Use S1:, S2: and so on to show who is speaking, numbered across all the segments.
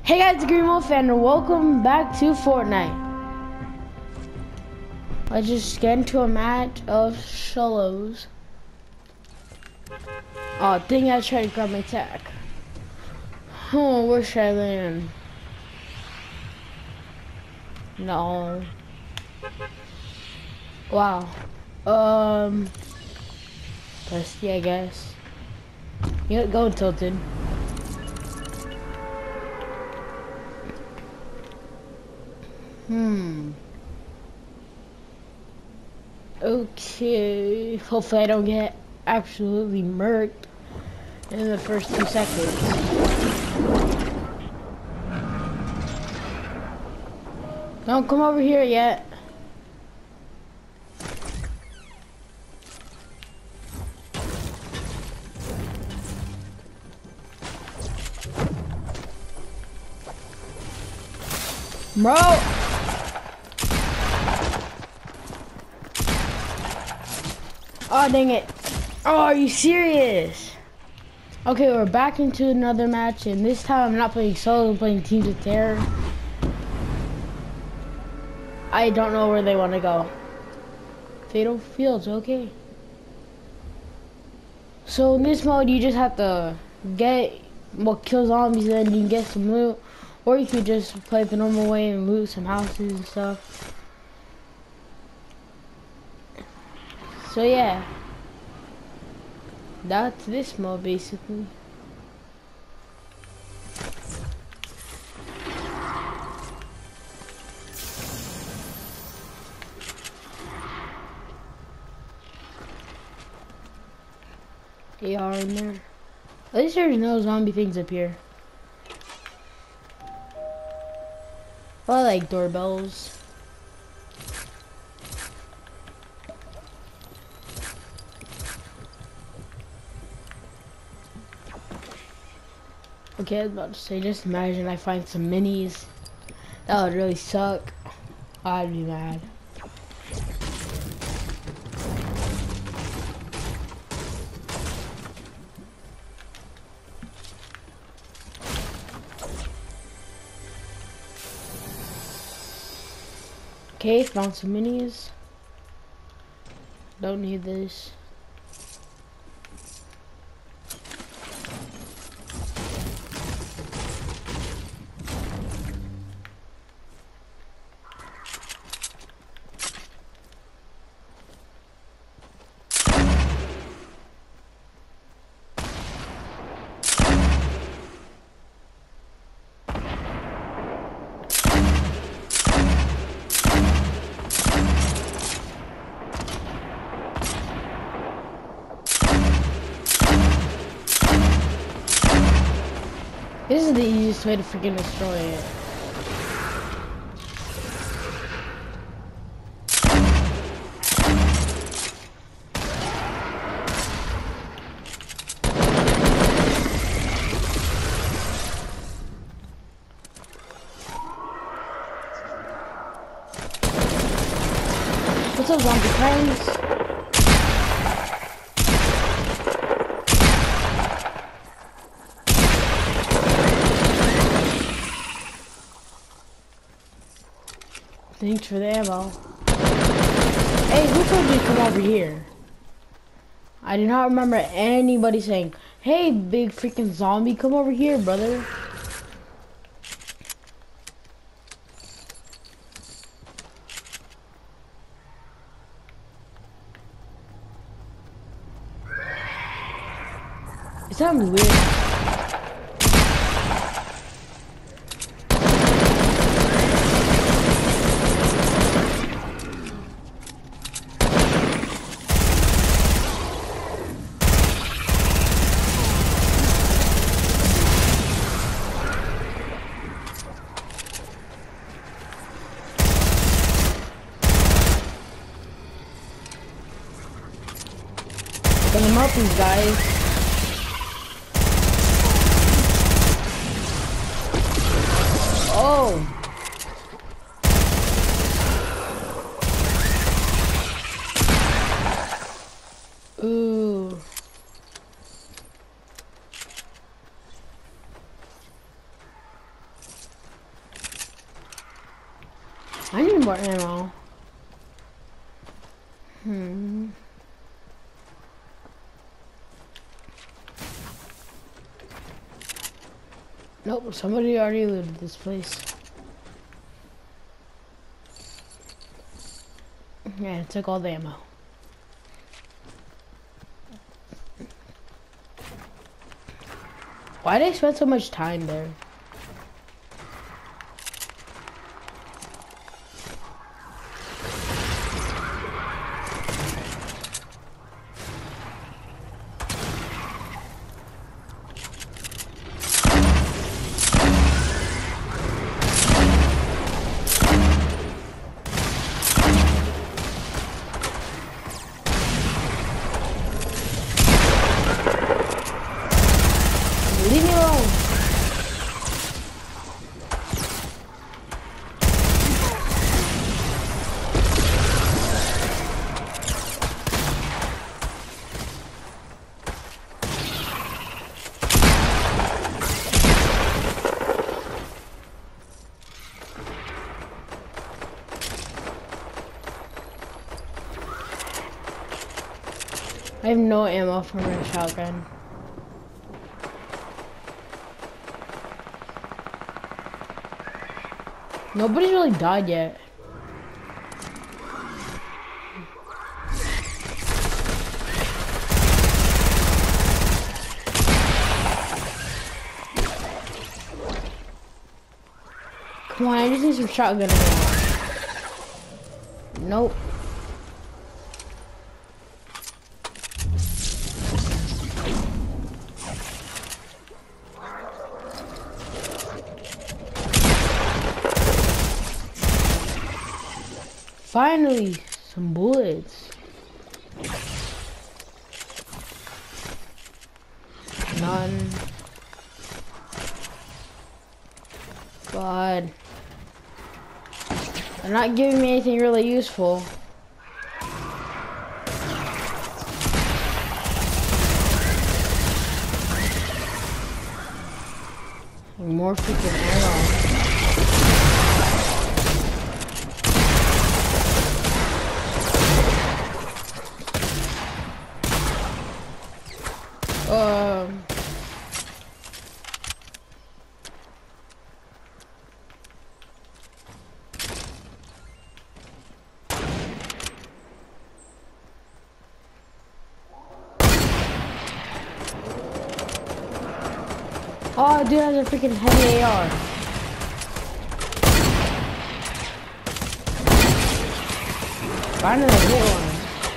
S1: Hey guys, it's Green Wolf and welcome back to Fortnite. Let's just get into a match of solos. Oh, dang, I tried to grab my attack. Oh, where should I land? No. Wow. Let's see, I guess. You know, go tilted. Okay. Hopefully I don't get absolutely murked in the first 2 seconds. Don't come over here yet. Bro! Oh, dang it. Oh, are you serious? Okay, we're back into another match, and this time I'm not playing solo, I'm playing Teams of Terror. I don't know where they want to go. Fatal Fields, okay. So in this mode, you just have to kill zombies, and then you can get some loot. Or you could just play the normal way and loot some houses and stuff. So yeah. That's this mode basically. AR in there. At least there's no zombie things up here. I like doorbells. Okay, I was about to say, just imagine I find some minis. That would really suck. I'd be mad. Okay, found some minis. Don't need this. This is the easiest way to freaking destroy it. What's up, zombie friends? Thanks for the ammo. Hey, who told you to come over here? I do not remember anybody saying, hey, big freaking zombie, come over here, brother. It sounds weird. Them up, these guys. Oh. Ooh. more ammo. Nope, somebody already looted this place. Yeah, it took all the ammo. Why'd I spend so much time there? Leave me alone. I have no ammo for my shotgun. Nobody's really died yet. Come on, I just need some shotgun ammo. Nope. Finally, some bullets. None. God. They're not giving me anything really useful. More freaking ammo. Oh, dude has a freaking heavy AR. Finally hit one.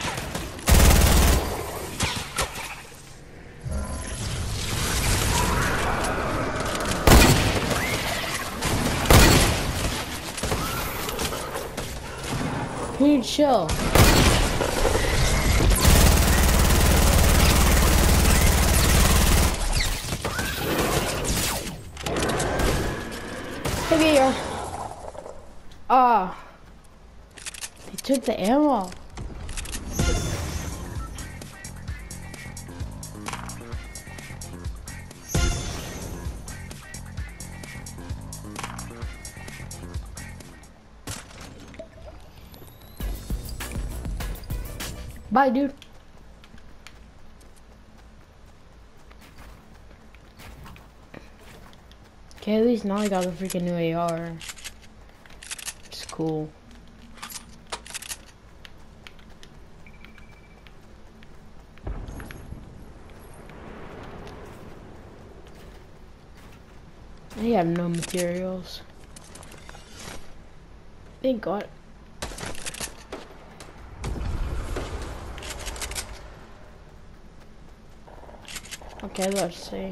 S1: Dude, chill. Look at your. Ah. They took the ammo. Bye, dude. Okay, at least now I got a freaking new AR. It's cool. I have no materials. Thank God. Okay, let's see.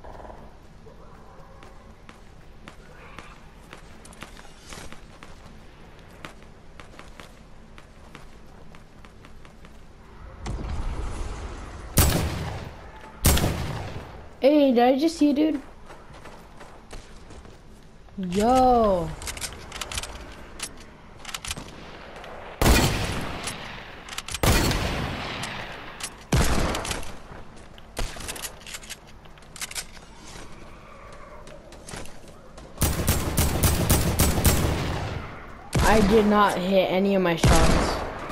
S1: Hey, did I just see you, dude? Yo. I did not hit any of my shots.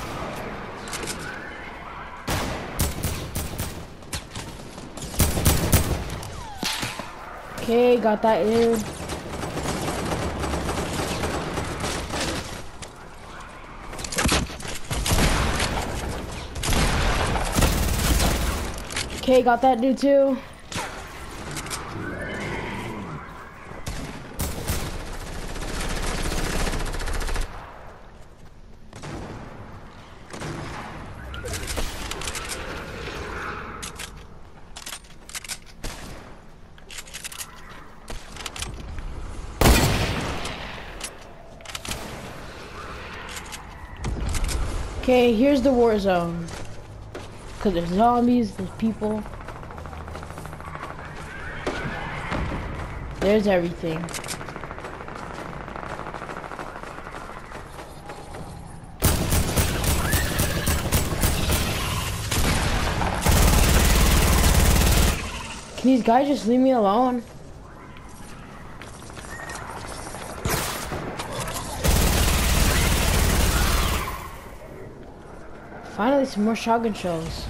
S1: Okay, got that dude. Okay, got that dude too. Okay, here's the war zone. Cause there's zombies, there's people. There's everything. Can these guys just leave me alone? Finally, some more shotgun shells.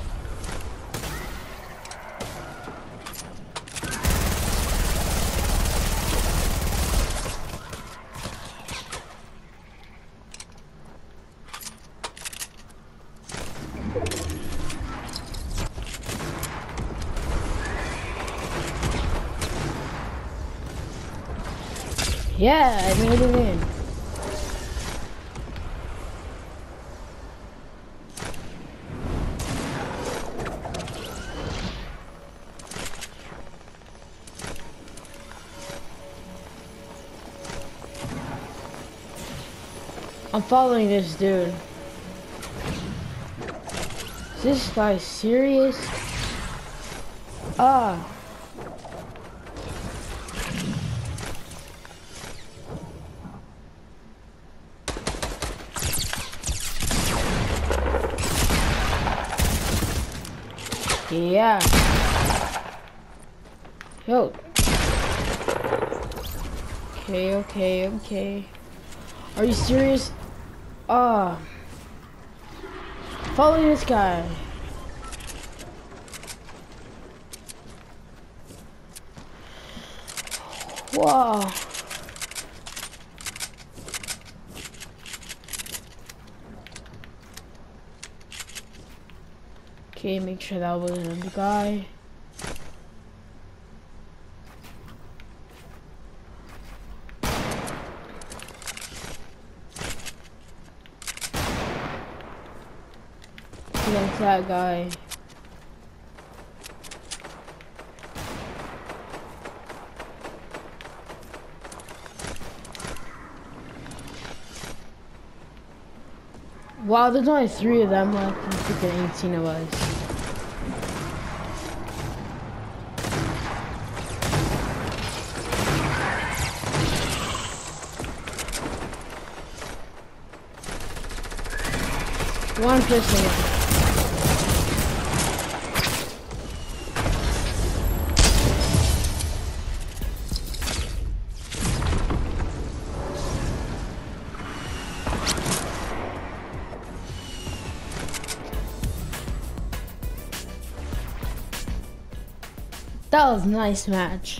S1: Yeah, I made it in. I'm following this dude. Is this guy serious? Ah. Yeah. Yo. Okay. Are you serious? Follow this guy. Wow. Okay, make sure that wasn't the guy. That's that guy. Wow, there's only 3 of them left. I'm freaking 18 of us. One person left. That was a nice match.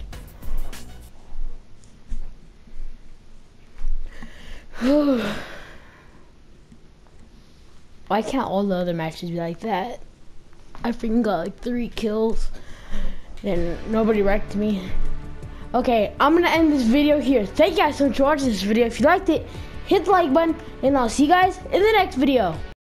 S1: Why can't all the other matches be like that? I freaking got like 3 kills and nobody wrecked me. Okay, I'm gonna end this video here. Thank you guys so much for watching this video. If you liked it, hit the like button and I'll see you guys in the next video.